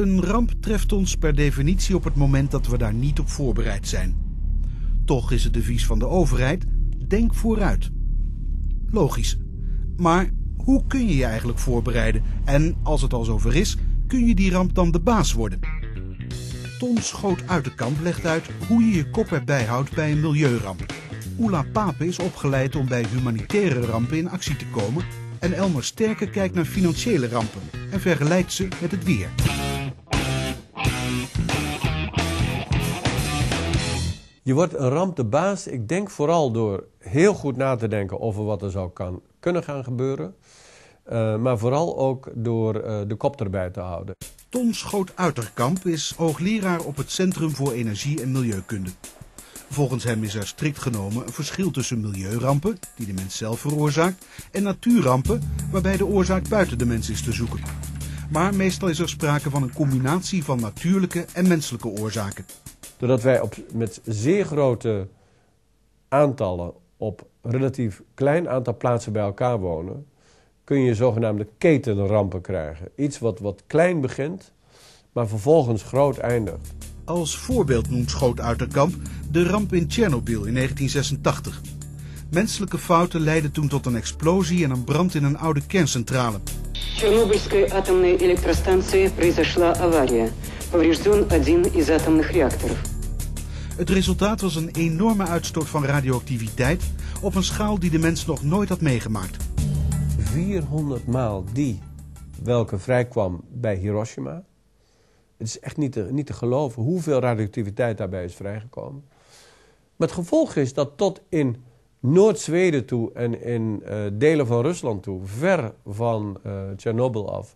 Een ramp treft ons per definitie op het moment dat we daar niet op voorbereid zijn. Toch is het devies van de overheid: denk vooruit. Logisch. Maar hoe kun je je eigenlijk voorbereiden? En als het al zover is, kun je die ramp dan de baas worden? Ton Schoot-Uiterkamp legt uit hoe je je kop erbij houdt bij een milieuramp. Oela Pape is opgeleid om bij humanitaire rampen in actie te komen. En Elmer Sterke kijkt naar financiële rampen en vergelijkt ze met het weer. Je wordt een ramp de baas, ik denk vooral door heel goed na te denken over wat er zou kunnen gaan gebeuren. Maar vooral ook door de kop erbij te houden. Ton Schoot-Uiterkamp is hoogleraar op het Centrum voor Energie en Milieukunde. Volgens hem is er strikt genomen een verschil tussen milieurampen, die de mens zelf veroorzaakt, en natuurrampen, waarbij de oorzaak buiten de mens is te zoeken. Maar meestal is er sprake van een combinatie van natuurlijke en menselijke oorzaken. Doordat wij met zeer grote aantallen op relatief klein aantal plaatsen bij elkaar wonen, kun je zogenaamde ketenrampen krijgen. Iets wat klein begint, maar vervolgens groot eindigt. Als voorbeeld noemt Schoot-Uiterkamp de ramp in Tsjernobyl in 1986. Menselijke fouten leidden toen tot een explosie en een brand in een oude kerncentrale. Чернобыльской атомной электростанции произошла авария. Поврежден один из атомных реакторов. Het resultaat was een enorme uitstoot van radioactiviteit op een schaal die de mens nog nooit had meegemaakt. 400 maal die welke vrijkwam bij Hiroshima. Het is echt niet te geloven hoeveel radioactiviteit daarbij is vrijgekomen. Maar het gevolg is dat tot in Noord-Zweden toe en in delen van Rusland toe, ver van Tsjernobyl af,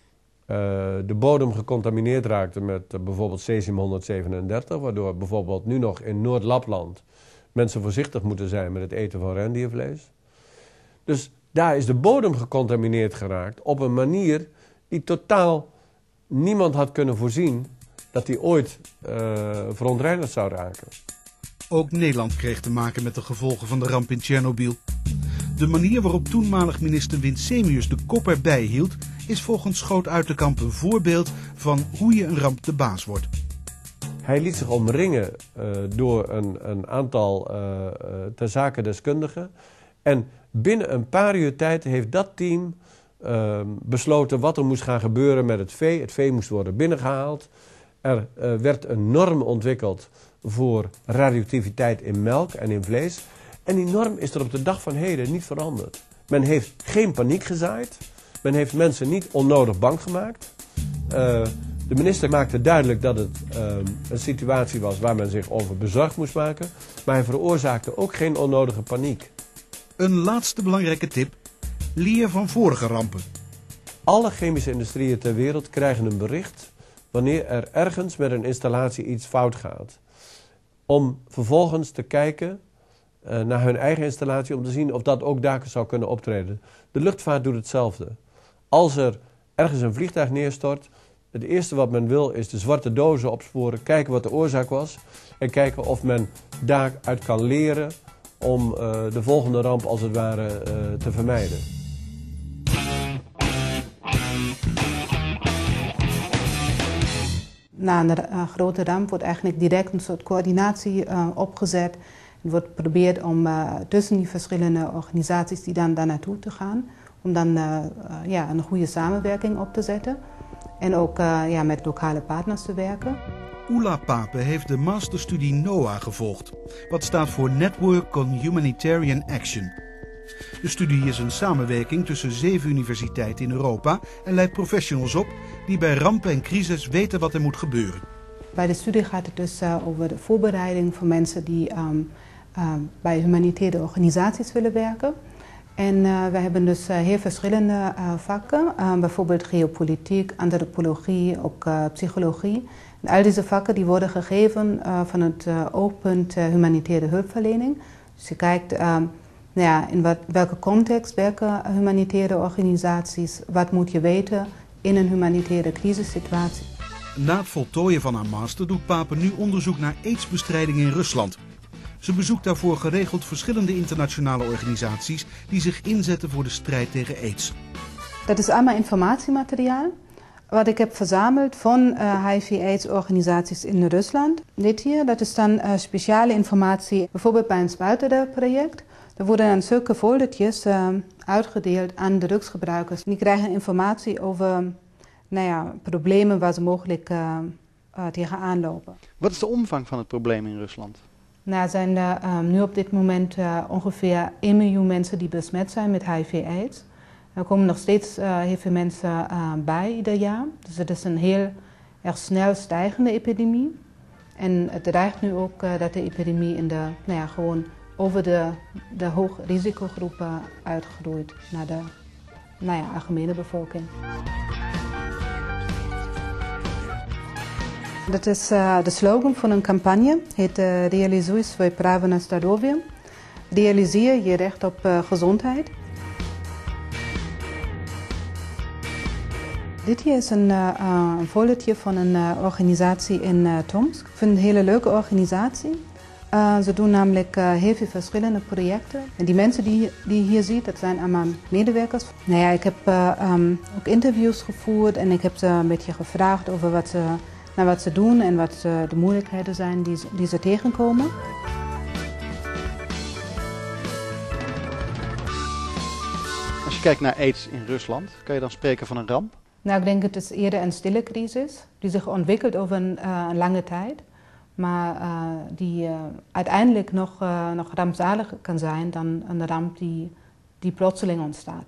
de bodem gecontamineerd raakte met bijvoorbeeld cesium-137, waardoor bijvoorbeeld nu nog in Noord-Lapland mensen voorzichtig moeten zijn met het eten van rendiervlees. Dus daar is de bodem gecontamineerd geraakt op een manier die totaal niemand had kunnen voorzien dat die ooit verontreinigd zou raken. Ook Nederland kreeg te maken met de gevolgen van de ramp in Tsjernobyl. De manier waarop toenmalig minister Winsemius de kop erbij hield, is volgens Schoot-Uiterkamp een voorbeeld van hoe je een ramp de baas wordt. Hij liet zich omringen door een aantal ter zake deskundigen. En binnen een paar uur tijd heeft dat team besloten wat er moest gaan gebeuren met het vee. Het vee moest worden binnengehaald. Er werd een norm ontwikkeld voor radioactiviteit in melk en in vlees. En die norm is er op de dag van heden niet veranderd. Men heeft geen paniek gezaaid. Men heeft mensen niet onnodig bang gemaakt. De minister maakte duidelijk dat het een situatie was waar men zich over bezorgd moest maken. Maar hij veroorzaakte ook geen onnodige paniek. Een laatste belangrijke tip: leer van vorige rampen. Alle chemische industrieën ter wereld krijgen een bericht wanneer er ergens met een installatie iets fout gaat. Om vervolgens te kijken naar hun eigen installatie om te zien of dat ook daar zou kunnen optreden. De luchtvaart doet hetzelfde. Als er ergens een vliegtuig neerstort, het eerste wat men wil is de zwarte dozen opsporen, kijken wat de oorzaak was en kijken of men daaruit kan leren om de volgende ramp als het ware te vermijden. Na een grote ramp wordt eigenlijk direct een soort coördinatie opgezet. Er wordt geprobeerd om tussen die verschillende organisaties die dan daar naartoe te gaan, om dan een goede samenwerking op te zetten. En ook met lokale partners te werken. Oela Pape heeft de masterstudie NOAA gevolgd, wat staat voor Network on Humanitarian Action. De studie is een samenwerking tussen 7 universiteiten in Europa en leidt professionals op die bij rampen en crisis weten wat er moet gebeuren. Bij de studie gaat het dus over de voorbereiding van mensen die bij humanitaire organisaties willen werken. En we hebben dus heel verschillende vakken, bijvoorbeeld geopolitiek, antropologie, ook psychologie. En al deze vakken die worden gegeven van het oogpunt humanitaire hulpverlening. Dus je kijkt in welke context werken humanitaire organisaties, wat moet je weten in een humanitaire crisissituatie. Na het voltooien van haar master doet Pape nu onderzoek naar aidsbestrijding in Rusland. Ze bezoekt daarvoor geregeld verschillende internationale organisaties die zich inzetten voor de strijd tegen aids. Dat is allemaal informatiemateriaal. Wat ik heb verzameld van HIV-AIDS-organisaties in Rusland. Dit hier, dat is dan speciale informatie, bijvoorbeeld bij een spuitenproject. Er worden dan zulke foldertjes uitgedeeld aan de drugsgebruikers. Die krijgen informatie over problemen waar ze mogelijk tegenaan lopen. Wat is de omvang van het probleem in Rusland? Er zijn nu op dit moment ongeveer 1 miljoen mensen die besmet zijn met HIV-AIDS. Er komen nog steeds heel veel mensen bij ieder jaar. Dus het is een heel erg snel stijgende epidemie. En het dreigt nu ook dat de epidemie in gewoon over de hoogrisicogroepen uitgroeit naar de algemene bevolking. Dat is de slogan van een campagne, heet Realizuj svoje pravo na zdravje. Realiseer je recht op gezondheid. Dit hier is een foldertje van een organisatie in Tomsk. Ik vind het een hele leuke organisatie. Ze doen namelijk heel veel verschillende projecten. En die mensen die je hier ziet, dat zijn allemaal medewerkers. Ik heb ook interviews gevoerd en ik heb ze een beetje gevraagd over wat ze doen en wat de moeilijkheden zijn die ze tegenkomen. Als je kijkt naar AIDS in Rusland, kan je dan spreken van een ramp? Ik denk het is eerder een stille crisis die zich ontwikkelt over een lange tijd. Maar die uiteindelijk nog rampzaliger kan zijn dan een ramp die plotseling ontstaat.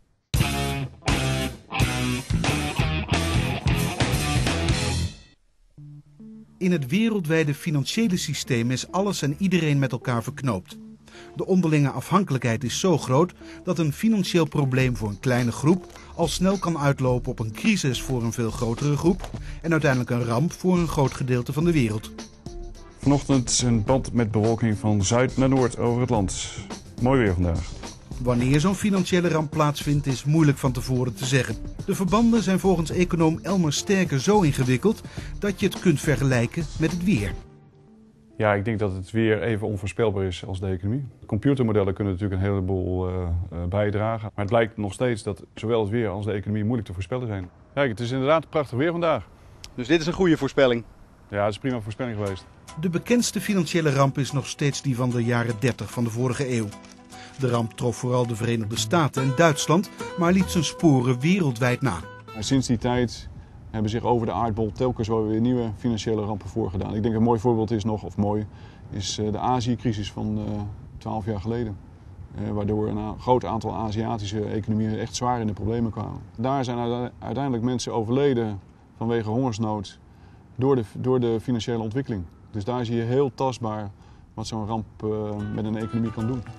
In het wereldwijde financiële systeem is alles en iedereen met elkaar verknoopt. De onderlinge afhankelijkheid is zo groot dat een financieel probleem voor een kleine groep al snel kan uitlopen op een crisis voor een veel grotere groep en uiteindelijk een ramp voor een groot gedeelte van de wereld. Vanochtend een band met bewolking van zuid naar noord over het land. Mooi weer vandaag. Wanneer zo'n financiële ramp plaatsvindt is moeilijk van tevoren te zeggen. De verbanden zijn volgens econoom Elmer Sterker zo ingewikkeld dat je het kunt vergelijken met het weer. Ja, ik denk dat het weer even onvoorspelbaar is als de economie. Computermodellen kunnen natuurlijk een heleboel bijdragen. Maar het blijkt nog steeds dat zowel het weer als de economie moeilijk te voorspellen zijn. Kijk, het is inderdaad prachtig weer vandaag. Dus dit is een goede voorspelling? Ja, het is prima voorspelling geweest. De bekendste financiële ramp is nog steeds die van de jaren 30 van de vorige eeuw. De ramp trof vooral de Verenigde Staten en Duitsland, maar liet zijn sporen wereldwijd na. Sinds die tijd hebben zich over de aardbol telkens wel weer nieuwe financiële rampen voorgedaan. Ik denk een mooi voorbeeld is de Azië-crisis van 12 jaar geleden. Waardoor een groot aantal Aziatische economieën echt zwaar in de problemen kwamen. Daar zijn uiteindelijk mensen overleden vanwege hongersnood door de financiële ontwikkeling. Dus daar zie je heel tastbaar wat zo'n ramp met een economie kan doen.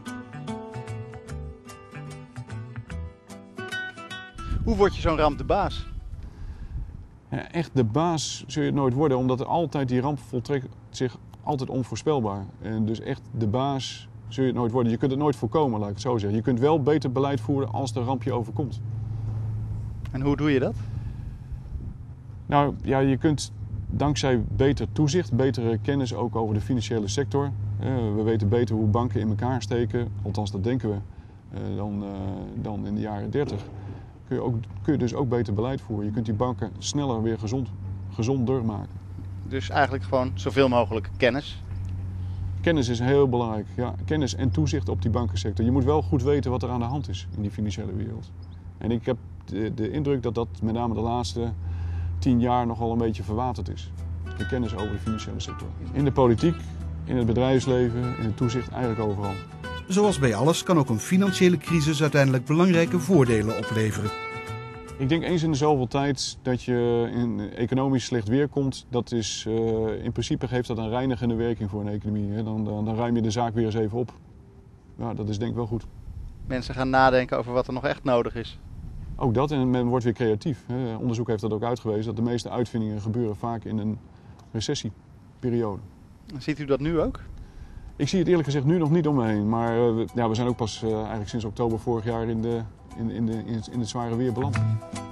Hoe word je zo'n ramp de baas? Ja, echt de baas zul je het nooit worden, omdat er altijd die ramp voltrekt zich altijd onvoorspelbaar. En dus echt de baas zul je het nooit worden. Je kunt het nooit voorkomen, laat ik het zo zeggen. Je kunt wel beter beleid voeren als de ramp je overkomt. En hoe doe je dat? Nou ja, je kunt dankzij beter toezicht, betere kennis ook over de financiële sector. We weten beter hoe banken in elkaar steken, althans dat denken we, dan in de jaren 30. Kun je dus ook beter beleid voeren. Je kunt die banken sneller weer gezonder maken. Dus eigenlijk gewoon zoveel mogelijk kennis? Kennis is heel belangrijk. Ja, kennis en toezicht op die bankensector. Je moet wel goed weten wat er aan de hand is in die financiële wereld. En ik heb de indruk dat dat met name de laatste 10 jaar nogal een beetje verwaterd is. De kennis over de financiële sector. In de politiek, in het bedrijfsleven, in het toezicht, eigenlijk overal. Zoals bij alles kan ook een financiële crisis uiteindelijk belangrijke voordelen opleveren. Ik denk eens in de zoveel tijd dat je in economisch slecht weer komt. Dat is, in principe geeft dat een reinigende werking voor een economie. Hè. Dan ruim je de zaak weer eens even op. Ja, dat is denk ik wel goed. Mensen gaan nadenken over wat er nog echt nodig is. Ook dat, en men wordt weer creatief. Hè. Onderzoek heeft dat ook uitgewezen, dat de meeste uitvindingen gebeuren vaak in een recessieperiode. Ziet u dat nu ook? Ik zie het eerlijk gezegd nu nog niet om me heen. Maar we zijn ook pas eigenlijk sinds oktober vorig jaar in het zware weer beland.